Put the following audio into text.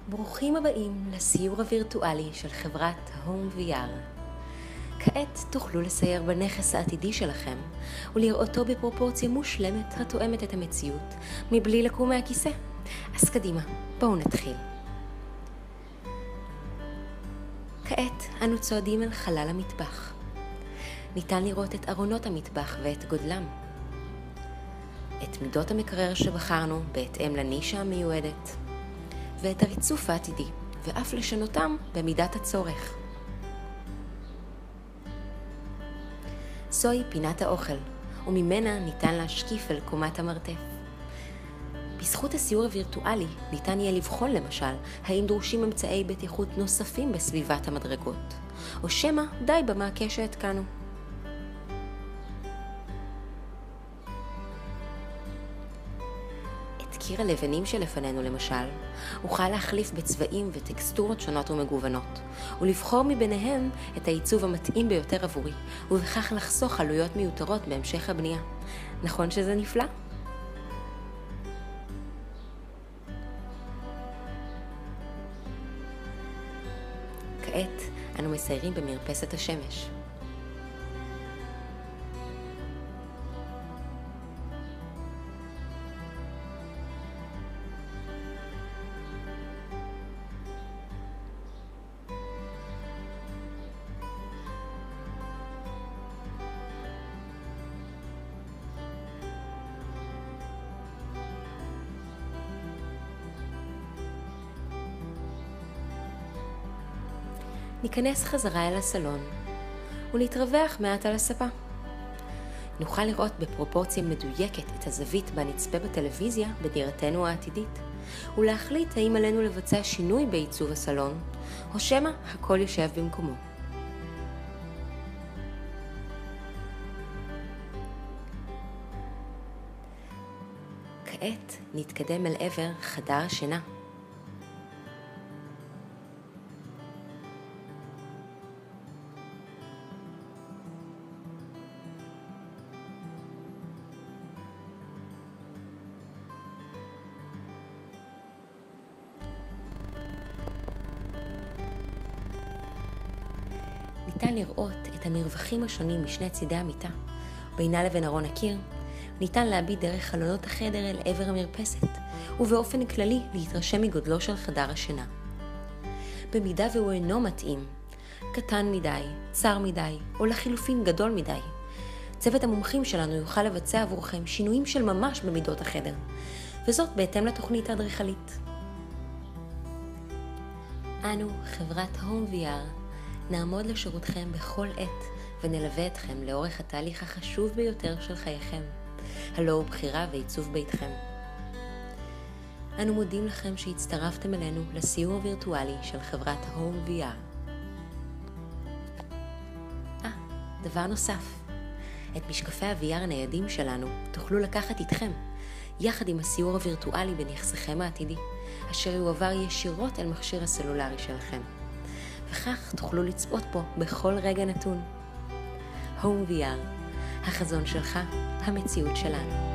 ברוכים הבאים לסיור הווירטואלי של חברת Home VR. כעת תוכלו לסייר בנכס העתידי שלכם ולראותו בפרופורציה מושלמת התואמת את המציאות מבלי לקום מהכיסא. אז קדימה, בואו נתחיל. כעת אנו צועדים אל חלל המטבח. ניתן לראות את ארונות המטבח ואת גודלם. את מידות המקרר שבחרנו בהתאם לנישה המיועדת. ואת הריצוף העתידי, ואף לשנותם במידת הצורך. זוהי פינת האוכל, וממנה ניתן להשקיף אל קומת המרתף. בזכות הסיור הווירטואלי ניתן יהיה לבחון למשל האם דרושים אמצעי בטיחות נוספים בסביבת המדרגות, או שמא די במעקה שהתקנו. קיר הלבנים שלפנינו למשל, אוכל להחליף בצבעים וטקסטורות שונות ומגוונות, ולבחור מביניהם את העיצוב המתאים ביותר עבורי, ובכך לחסוך עלויות מיותרות בהמשך הבנייה. נכון שזה נפלא? כעת אנו מסיירים במרפסת השמש. ניכנס חזרה אל הסלון ונתרווח מעט על הספה. נוכל לראות בפרופורציה מדויקת את הזווית בה נצפה בטלוויזיה בדירתנו העתידית, ולהחליט האם עלינו לבצע שינוי בעיצוב הסלון, או שמא הכל יושב במקומו. כעת נתקדם אל עבר חדר השינה. ניתן לראות את המרווחים השונים משני צידי המיטה, בינה לבין ארון הקיר. ניתן להביט דרך חלונות החדר אל עבר המרפסת, ובאופן כללי להתרשם מגודלו של חדר השינה. במידה והוא אינו מתאים, קטן מדי, צר מדי, או לחילופין גדול מדי, צוות המומחים שלנו יוכל לבצע עבורכם שינויים של ממש במידות החדר, וזאת בהתאם לתוכנית האדריכלית. אנו, חברת Home VR, נעמוד לשירותכם בכל עת ונלווה אתכם לאורך התהליך החשוב ביותר של חייכם, הלא הוא בחירה ועיצוב ביתכם. אנו מודים לכם שהצטרפתם אלינו לסיור הווירטואלי של חברת Home VR. דבר נוסף, את משקפי ה-VR הניידים שלנו תוכלו לקחת איתכם, יחד עם הסיור הווירטואלי בנכסכם העתידי, אשר יועבר ישירות אל מכשיר הסלולרי שלכם. וכך תוכלו לצפות בו בכל רגע נתון. Home VR, החזון שלך, המציאות שלנו.